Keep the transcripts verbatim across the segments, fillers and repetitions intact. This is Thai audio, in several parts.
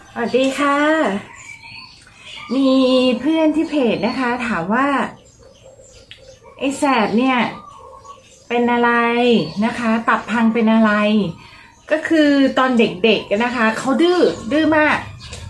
สวัสดีค่ะมีเพื่อนที่เพจนะคะถามว่าไอ้แสบเนี่ยเป็นอะไรนะคะตับพังเป็นอะไรก็คือตอนเด็กๆนะคะเขาดื้อดื้อมาก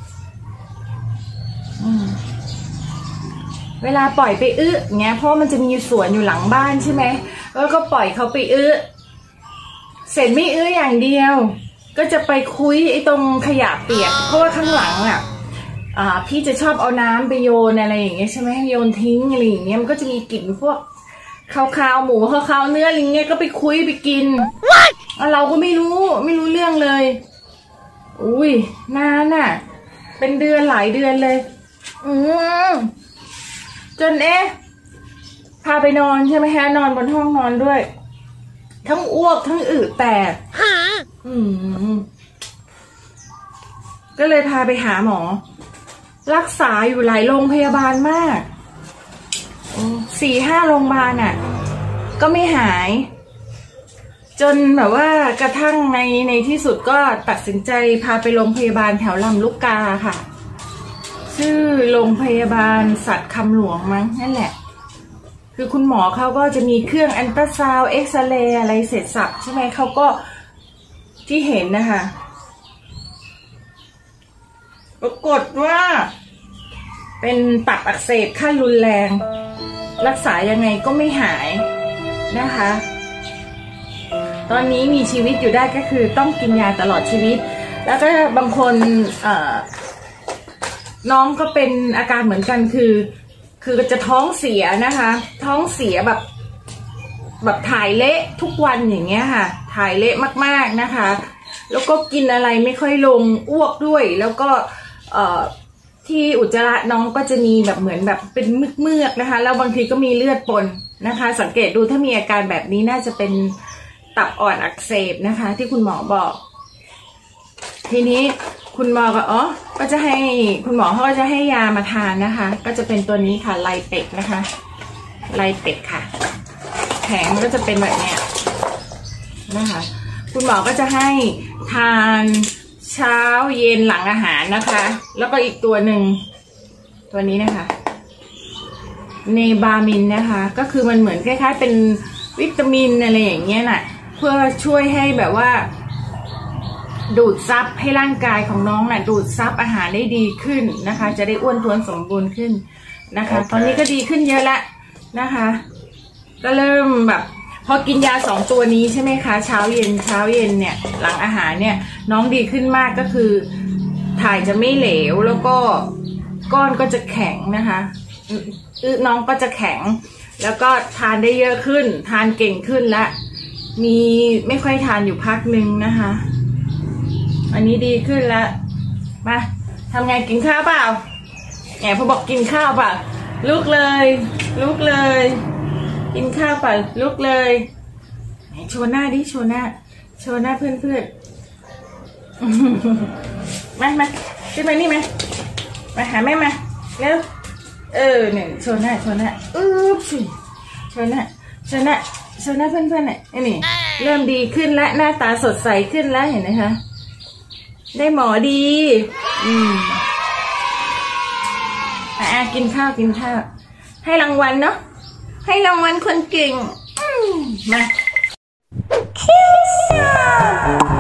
เวลาปล่อยไปอื้อเงี้ยเพราะมันจะมีสวนอยู่หลังบ้านใช่ไหมแล้วก็ปล่อยเขาไปอื้อเสร็จไม่อื้ออย่างเดียวก็จะไปคุยไอ้ตรงขยะเปียกเพราะว่าข้างหลังอ่ะอ่าพี่จะชอบเอาน้ำไปโยนอะไรอย่างเงี้ยใช่ไหมโยนทิ้งอะไรอย่างเงี้ยมันก็จะมีกลิ่นพวกข้าวๆหมูข้าวๆเนื้ออะไรเงี้ยก็ไปคุยไปกินเราก็ไม่รู้ไม่รู้เรื่องเลยอุ้ยนานอ่ะเป็นเดือนหลายเดือนเลยอืมจนเอ๊ะพาไปนอนใช่ไหมฮะนอนบนห้องนอนด้วยทั้งอ้วกทั้งอืดแตกอืมก็เลยพาไปหาหมอรักษาอยู่หลายโรงพยาบาลมากสี่ห้าโรงพยาบาลอ่ะก็ไม่หายจนแบบว่ากระทั่งในในที่สุดก็ตัดสินใจพาไปโรงพยาบาลแถวลำลูกกาค่ะชื่อโรงพยาบาลสัตว์คำหลวงมั้งนั่นแหละคือคุณหมอเขาก็จะมีเครื่องอัลตราซาวด์เอ็กซเรย์อะไรเสร็จสับใช่ไหมเขาก็ที่เห็นนะคะปรากฏว่าเป็นตับอักเสบขั้นรุนแรงรักษายังไงก็ไม่หายนะคะตอนนี้มีชีวิตอยู่ได้ก็คือต้องกินยาตลอดชีวิตแล้วก็บางคนเอ่อน้องก็เป็นอาการเหมือนกันคือคือจะท้องเสียนะคะท้องเสียแบบแบบถ่ายเละทุกวันอย่างเงี้ยค่ะถ่ายเละมากๆนะคะแล้วก็กินอะไรไม่ค่อยลงอ้วกด้วยแล้วก็เอ่อที่อุจจาระน้องก็จะมีแบบเหมือนแบบเป็นเมือกๆนะคะแล้วบางทีก็มีเลือดปนนะคะสังเกตดูถ้ามีอาการแบบนี้น่าจะเป็นตับอ่อนอักเสบนะคะที่คุณหมอบอกทีนี้คุณหมอก็อ๋อก็จะให้คุณหมอเขาก็จะให้ยามาทานนะคะก็จะเป็นตัวนี้ค่ะไลเปกนะคะไลเปกค่ะแผงมันก็จะเป็นแบบเนี้ยนะคะคุณหมอก็จะให้ทานเช้าเย็นหลังอาหารนะคะแล้วก็อีกตัวหนึ่งตัวนี้นะคะเนบามินนะคะก็คือมันเหมือนคล้ายๆเป็นวิตามินอะไรอย่างเงี้ยน่ะเพื่อช่วยให้แบบว่าดูดซับให้ร่างกายของน้องน่ะดูดซับอาหารได้ดีขึ้นนะคะจะได้อ้วนท้วนสมบูรณ์ขึ้นนะคะ okay. ตอนนี้ก็ดีขึ้นเยอะละนะคะก็เริ่มแบบพอกินยาสองตัวนี้ใช่ไหมคะเช้าเย็นเช้าเย็นเนี่ยหลังอาหารเนี่ยน้องดีขึ้นมากก็คือถ่ายจะไม่เหลวแล้วก็ก้อนก็จะแข็งนะคะอื้อน้องก็จะแข็งแล้วก็ทานได้เยอะขึ้นทานเก่งขึ้นและมีไม่ค่อยทานอยู่พักหนึ่งนะคะอันนี้ดีขึ้นแล้วมาทำไงกินข้าวเปล่าแอบพอบอกกินข้าวเปล่าลุกเลยลุกเลยกินข้าวเปล่าลุกเลยโชว์หน้าดิโชว์หน้าโชว์หน้าเพื่อนเพื่อนมามาขึ้นมานี่มามาหาแม่มาเร็วเออเนี่ยโชว์หน้าโชว์หน้าอุ๊บโชว์หน้าโชว์หน้าโชว์หน้าเพื่อนเพื่อนเนี่ยนี่เริ่มดีขึ้นแล้วหน้าตาสดใสขึ้นแล้วเห็นไหมคะได้หมอดีอืมอ่ะกินข้าวกินข้าวให้รางวัลเนาะให้รางวัลคนเก่งอืมมาคิส